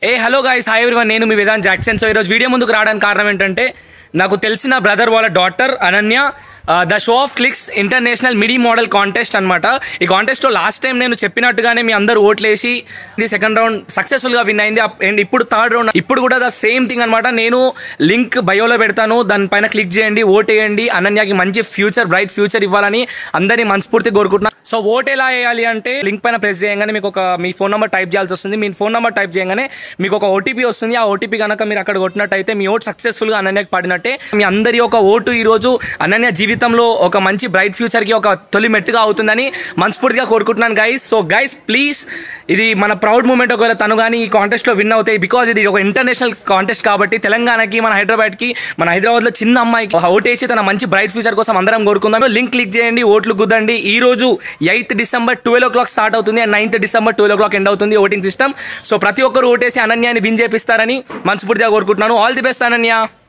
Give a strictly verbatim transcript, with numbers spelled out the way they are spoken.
ఏ hello guys, hi everyone. నేను మీ Vedant Jackson. So ఈరోజు వీడియో ముందుకు రావడానికి కారణం ఏంటంటే, నాకు తెలిసిన బ్రదర్ వాళ్ళ daughter Ananya the show of clicks international midi model contest అనమాట. ఈ కాంటెస్ట్లో లాస్ట్ టైం నేను చెప్పినట్టుగానే మీ అందరూ ఓట్లేసి ఇది సెకండ్ రౌండ్ సక్సెస్ఫుల్గా విన్ అయింది. అండ్ ఇప్పుడు థర్డ్ రౌండ్ ఇప్పుడు కూడా ద సేమ్ థింగ్ అనమాట. నేను లింక్ బయోలో పెడతాను, దానిపైన క్లిక్ చేయండి, ఓట్ వేయండి. అనన్యకి మంచి ఫ్యూచర్, బ్రైట్ ఫ్యూచర్ ఇవ్వాలని అందరినీ మనస్ఫూర్తి కోరుకుంటున్నాను. సో ఓట్ ఎలా వేయాలి అంటే, లింక్ పైన ప్రెస్ చేయగానే మీకు ఒక మీ ఫోన్ నెంబర్ టైప్ చేయాల్సి వస్తుంది. మీ ఫోన్ నెంబర్ టైప్ చేయగానే మీకు ఒక ఓటీపీ వస్తుంది. ఆ ఓటీపీ కనుక మీరు అక్కడ కొట్టినట్టయితే మీ ఓట్ సక్సెస్ఫుల్గా అనన్యకి పడినట్టే. మీ అందరి ఒక ఓటు ఈరోజు అనన్య జీవితంలో ఒక మంచి బ్రైట్ ఫ్యూచర్కి ఒక తొలి మెట్టుగా అవుతుందని మనస్ఫూర్తిగా కోరుకుంటున్నాను గైస్. సో గైస్ ప్లీజ్, ఇది మన ప్రౌడ్ మూమెంట్. ఒకవేళ తను కానీ ఈ కాంటెస్ట్లో విన్ అవుతాయి, బికాజ్ ఇది ఒక ఇంటర్నేషనల్ కాంటెస్ట్ కాబట్టి తెలంగాణకి, మన హైదరాబాద్కి, మన హైదరాబాద్లో చిన్న అమ్మాయికి ఓటేసి తన మంచి బ్రైట్ ఫ్యూచర్ కోసం అందరం కోరుకుందాం. లింక్ క్లిక్ చేయండి, ఓట్లు గుద్దండి. ఈ రోజు eighth December twelve o'clock start అవుతుంది and ninth December twelve o'clock end అవుతుంది ఓటింగ్ సిస్టమ్. సో ప్రతి ఒక్కరు ఓటేసి అనన్యాని విన్ చేపిస్తారని మనస్ఫూర్తిగా కోరుకుంటున్నాను. All the best Ananya.